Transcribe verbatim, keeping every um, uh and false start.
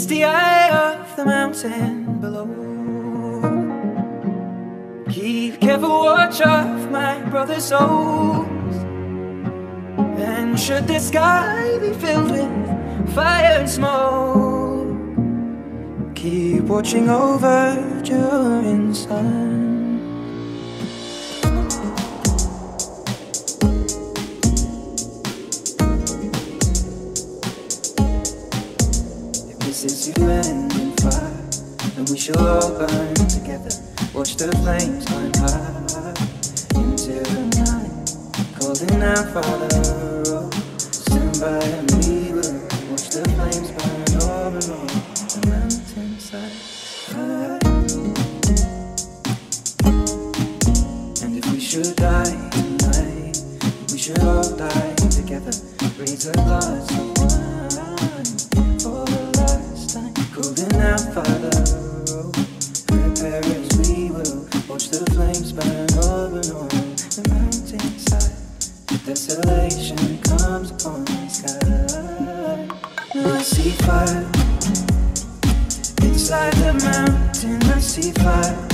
the eye of the mountain below. Keep careful watch of my brother's souls. And should the sky be filled with fire and smoke, keep watching over during sun. This is you and in fire, and we shall all burn together. Watch the flames climb high into the night, calling out Father, oh, stand by and we will watch the flames burn over on the mountainside. And if we should die tonight, we should all die together. Raise a glass of wine for the last time, calling out Father, oh, prepare as we will watch the flames burn over on the mountainside. Desolation comes upon the sky. Now I see fire inside the mountain. I see fire